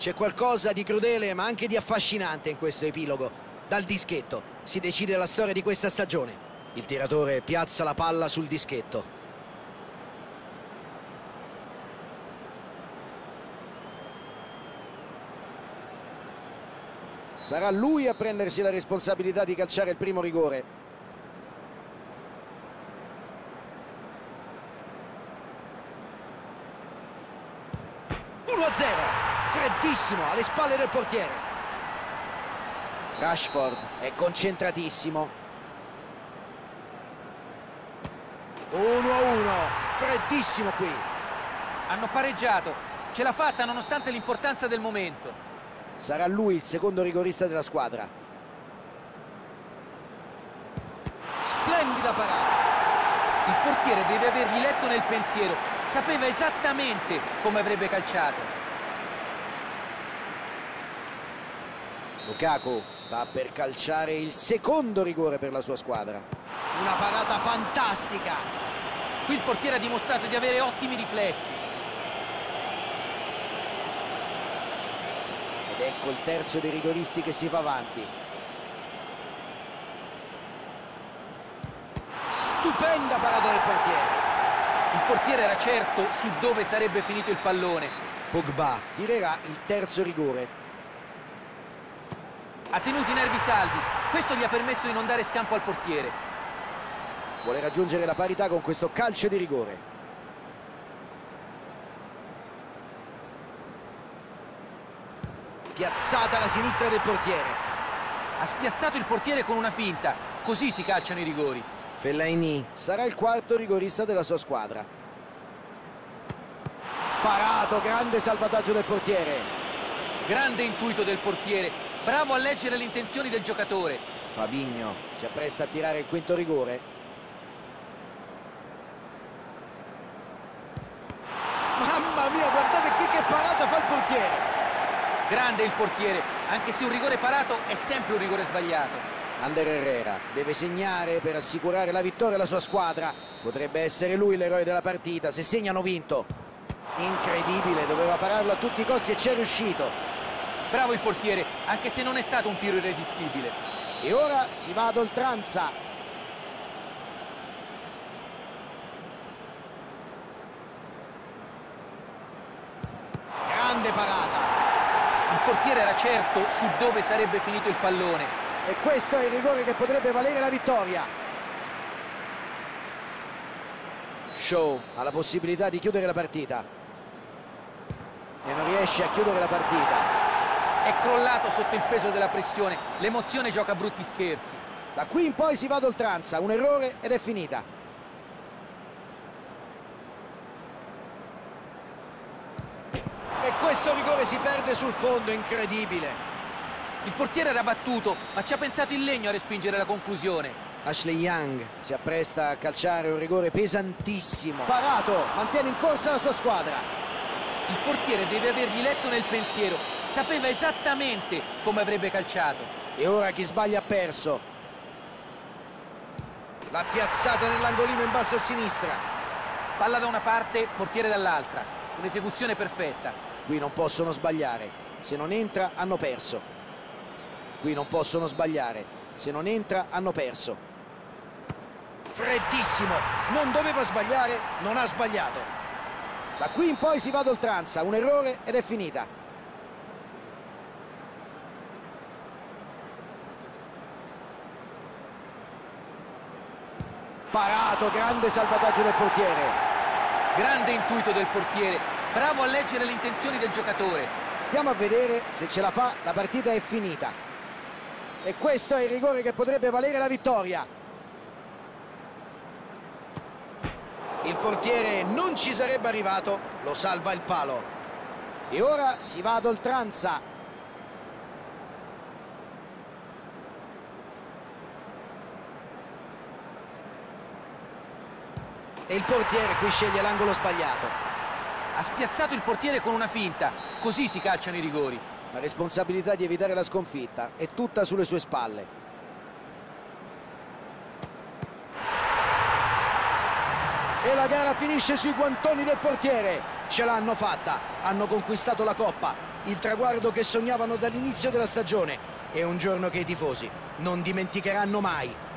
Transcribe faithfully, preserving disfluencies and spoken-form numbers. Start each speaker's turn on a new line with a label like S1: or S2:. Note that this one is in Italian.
S1: C'è qualcosa di crudele ma anche di affascinante in questo epilogo. Dal dischetto si decide la storia di questa stagione. Il tiratore piazza la palla sul dischetto. Sarà lui a prendersi la responsabilità di calciare il primo rigore. uno a zero. Freddissimo alle spalle del portiere. Rashford è concentratissimo. uno a uno. Freddissimo qui.
S2: Hanno pareggiato. Ce l'ha fatta nonostante l'importanza del momento.
S1: Sarà lui il secondo rigorista della squadra. Splendida parata.
S2: Il portiere deve avergli letto nel pensiero. Sapeva esattamente come avrebbe calciato.
S1: Lukaku sta per calciare il secondo rigore per la sua squadra. Una parata fantastica.
S2: Qui il portiere ha dimostrato di avere ottimi riflessi.
S1: Ed ecco il terzo dei rigoristi che si va avanti. Stupenda parata del portiere.
S2: Il portiere era certo su dove sarebbe finito il pallone.
S1: Pogba tirerà il terzo rigore.
S2: Ha tenuto i nervi saldi. Questo gli ha permesso di non dare scampo al portiere.
S1: Vuole raggiungere la parità con questo calcio di rigore. Piazzata alla sinistra del portiere.
S2: Ha spiazzato il portiere con una finta. Così si calciano i rigori.
S1: Fellaini sarà il quarto rigorista della sua squadra. Parato, grande salvataggio del portiere.
S2: Grande intuito del portiere. Bravo a leggere le intenzioni del giocatore.
S1: Fabinho si appresta a tirare il quinto rigore. Mamma mia, guardate qui che parata fa il portiere.
S2: Grande il portiere, anche se un rigore parato è sempre un rigore sbagliato.
S1: Ander Herrera deve segnare per assicurare la vittoria alla sua squadra. Potrebbe essere lui l'eroe della partita se segna hanno vinto. Incredibile, doveva pararlo a tutti i costi e ci è riuscito.
S2: Bravo il portiere, anche se non è stato un tiro irresistibile.
S1: E ora si va ad oltranza. Grande parata.
S2: Il portiere era certo su dove sarebbe finito il pallone.
S1: E questo è il rigore che potrebbe valere la vittoria. Shaw ha la possibilità di chiudere la partita. E non riesce a chiudere la partita.
S2: È crollato sotto il peso della pressione. L'emozione gioca brutti scherzi.
S1: Da qui in poi si va ad oltranza. Un errore ed è finita. E questo rigore si perde sul fondo, incredibile.
S2: Il portiere era battuto, ma ci ha pensato il legno a respingere la conclusione.
S1: Ashley Young si appresta a calciare un rigore pesantissimo. Parato, mantiene in corsa la sua squadra.
S2: Il portiere deve avergli letto nel pensiero. Sapeva esattamente come avrebbe calciato.
S1: E ora chi sbaglia ha perso. La piazzata nell'angolino in basso a sinistra.
S2: Palla da una parte, portiere dall'altra. Un'esecuzione perfetta.
S1: Qui non possono sbagliare. Se non entra hanno perso. Qui non possono sbagliare. Se non entra hanno perso. Freddissimo. Non doveva sbagliare, non ha sbagliato. Da qui in poi si va ad oltranza. Un errore ed è finita. Parato, grande salvataggio del portiere.
S2: Grande intuito del portiere. Bravo a leggere le intenzioni del giocatore.
S1: Stiamo a vedere se ce la fa, la partita è finita. E questo è il rigore che potrebbe valere la vittoria. Il portiere non ci sarebbe arrivato, lo salva il palo. E ora si va ad oltranza. E il portiere qui sceglie l'angolo sbagliato.
S2: Ha spiazzato il portiere con una finta. Così si calciano i rigori.
S1: La responsabilità di evitare la sconfitta è tutta sulle sue spalle. E la gara finisce sui guantoni del portiere. Ce l'hanno fatta, hanno conquistato la Coppa, il traguardo che sognavano dall'inizio della stagione e un giorno che i tifosi non dimenticheranno mai.